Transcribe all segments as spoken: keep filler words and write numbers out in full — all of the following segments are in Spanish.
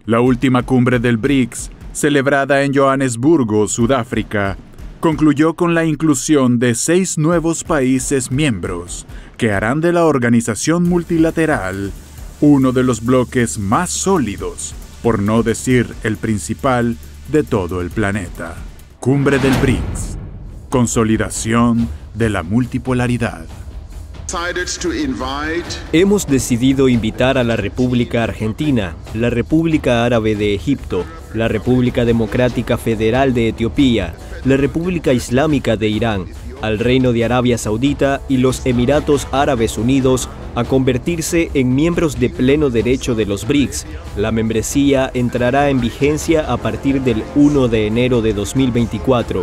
La última cumbre del BRICS, celebrada en Johannesburgo, Sudáfrica, concluyó con la inclusión de seis nuevos países miembros que harán de la organización multilateral uno de los bloques más sólidos, por no decir el principal, de todo el planeta. Cumbre del BRICS. Consolidación de la multipolaridad. Hemos decidido invitar a la República Argentina, la República Árabe de Egipto, la República Democrática Federal de Etiopía, la República Islámica de Irán, al Reino de Arabia Saudita y los Emiratos Árabes Unidos a convertirse en miembros de pleno derecho de los BRICS. La membresía entrará en vigencia a partir del primero de enero de dos mil veinticuatro.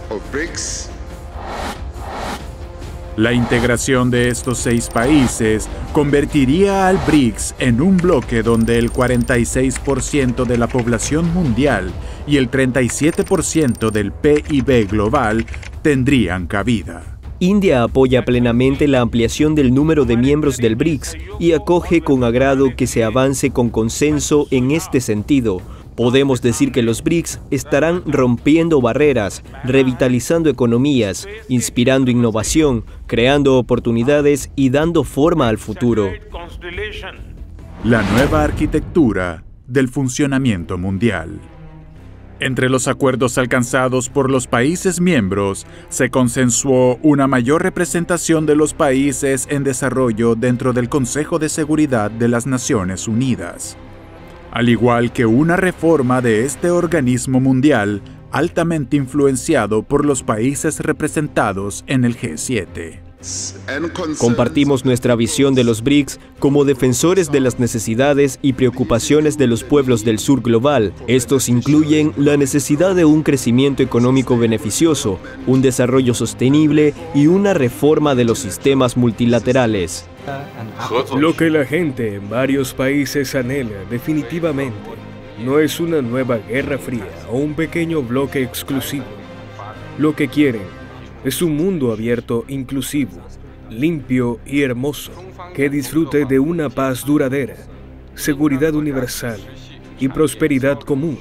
La integración de estos seis países convertiría al BRICS en un bloque donde el cuarenta y seis por ciento de la población mundial y el treinta y siete por ciento del P I B global tendrían cabida. India apoya plenamente la ampliación del número de miembros del BRICS y acoge con agrado que se avance con consenso en este sentido. Podemos decir que los BRICS estarán rompiendo barreras, revitalizando economías, inspirando innovación, creando oportunidades y dando forma al futuro. La nueva arquitectura del funcionamiento mundial. Entre los acuerdos alcanzados por los países miembros, se consensuó una mayor representación de los países en desarrollo dentro del Consejo de Seguridad de las Naciones Unidas, al igual que una reforma de este organismo mundial altamente influenciado por los países representados en el G siete. Compartimos nuestra visión de los BRICS como defensores de las necesidades y preocupaciones de los pueblos del sur global. Estos incluyen la necesidad de un crecimiento económico beneficioso, un desarrollo sostenible y una reforma de los sistemas multilaterales. Lo que la gente en varios países anhela definitivamente no es una nueva guerra fría o un pequeño bloque exclusivo. Lo que quieren es un mundo abierto, inclusivo, limpio y hermoso, que disfrute de una paz duradera, seguridad universal y prosperidad común.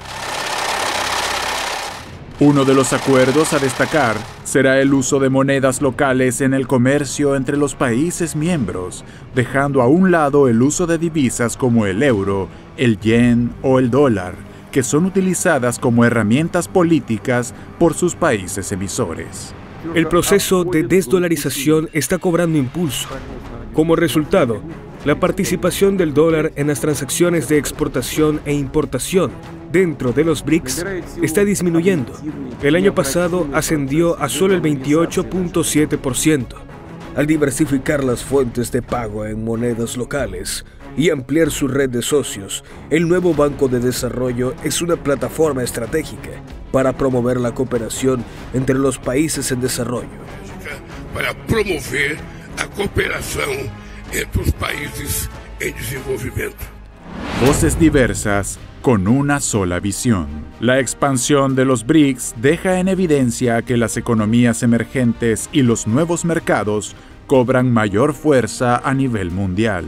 Uno de los acuerdos a destacar será el uso de monedas locales en el comercio entre los países miembros, dejando a un lado el uso de divisas como el euro, el yen o el dólar, que son utilizadas como herramientas políticas por sus países emisores. El proceso de desdolarización está cobrando impulso. Como resultado, la participación del dólar en las transacciones de exportación e importación dentro de los BRICS está disminuyendo. El año pasado ascendió a solo el veintiocho punto siete por ciento. Al diversificar las fuentes de pago en monedas locales y ampliar su red de socios, el nuevo Banco de Desarrollo es una plataforma estratégica para promover la cooperación entre los países en desarrollo. Para promover la cooperación entre los países en desenvolvimiento. Voces diversas con una sola visión. La expansión de los BRICS deja en evidencia que las economías emergentes y los nuevos mercados cobran mayor fuerza a nivel mundial.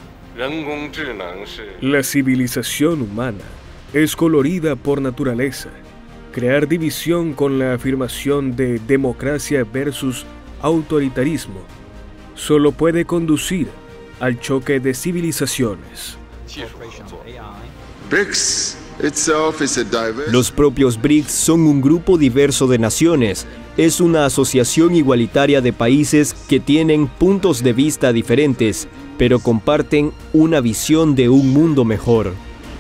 La civilización humana es colorida por naturaleza. Crear división con la afirmación de democracia versus autoritarismo solo puede conducir al choque de civilizaciones. Los propios BRICS son un grupo diverso de naciones. Es una asociación igualitaria de países que tienen puntos de vista diferentes, pero comparten una visión de un mundo mejor.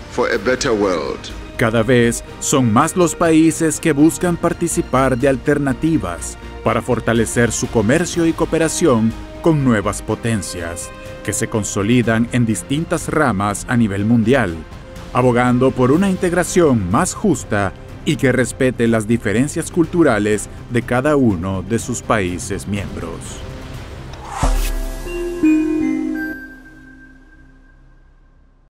Cada vez son más los países que buscan participar de alternativas para fortalecer su comercio y cooperación con nuevas potencias, que se consolidan en distintas ramas a nivel mundial, abogando por una integración más justa y que respete las diferencias culturales de cada uno de sus países miembros.